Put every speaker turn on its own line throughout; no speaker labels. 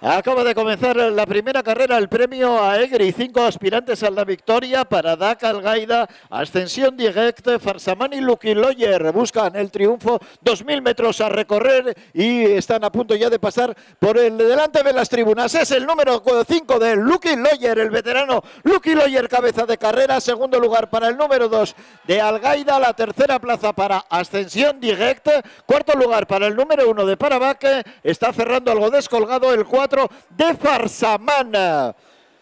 Acaba de comenzar la primera carrera, el premio a Egri. 5 aspirantes a la victoria para Dak Algaida, Ascensión Direct, Farsaman y Lucky Lawyer. Buscan el triunfo, 2000 metros a recorrer y están a punto ya de pasar por el delante de las tribunas. Es el número 5 de Lucky Lawyer, el veterano Lucky Lawyer, cabeza de carrera. Segundo lugar para el número 2 de Algaida, la tercera plaza para Ascensión Direct. Cuarto lugar para el número 1 de Parabaque. Está cerrando algo descolgado el 4 de Farsaman.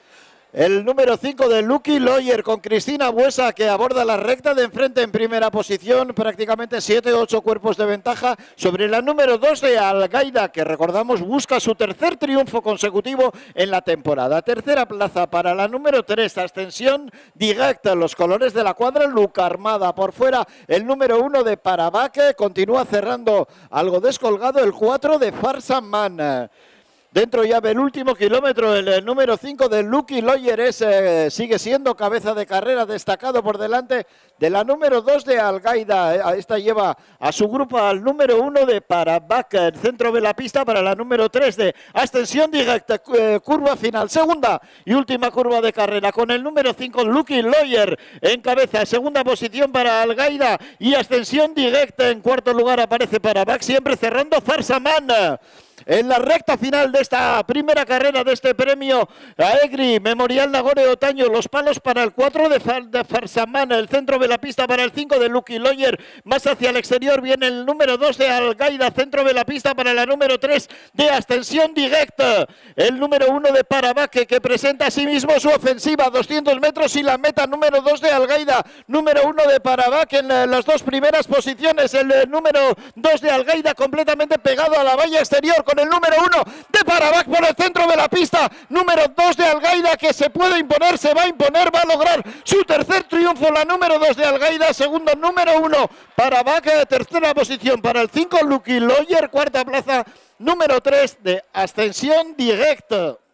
El número 5 de Lucky Lawyer con Cristina Buesa, que aborda la recta de enfrente en primera posición, prácticamente 7-8 cuerpos de ventaja sobre la número 2 de Algaida, que recordamos busca su tercer triunfo consecutivo en la temporada. Tercera plaza para la número 3, Ascensión Directa, los colores de la cuadra Luca Armada. Por fuera el número 1 de Parabaque, continúa cerrando algo descolgado el 4 de Farsaman. Dentro ya del último kilómetro, el número 5 de Lucky Lawyer sigue siendo cabeza de carrera, destacado por delante de la número 2 de Algaida. Esta lleva a su grupo al número 1 de Parabaque. El centro de la pista para la número 3 de Ascensión Directa, curva final, segunda y última curva de carrera, con el número 5 Lucky Lawyer en cabeza. Segunda posición para Algaida y Ascensión Directa. En cuarto lugar aparece Parabaque, siempre cerrando Farsaman. En la recta final de esta primera carrera de este premio a Egri, Memorial Nagore Otaño, los palos para el 4 de Farsaman, el centro de la pista para el 5 de Lucky Lawyer, más hacia el exterior viene el número 2 de Algaida, centro de la pista para la número 3 de Ascensión Directa, el número 1 de Parabaque, que presenta a sí mismo su ofensiva, 200 metros y la meta, número 2 de Algaida, número 1 de Parabaque en las dos primeras posiciones, el número 2 de Algaida completamente pegado a la valla exterior, con el número 1 de Parabaque por el centro de la pista, número 2 de Algaida, que se puede imponer, se va a imponer, va a lograr su tercer triunfo, la número 2 de Algaida, segundo número 1 Parabaque, tercera posición para el 5 Lucky Lawyer, cuarta plaza número 3 de Ascensión Directa.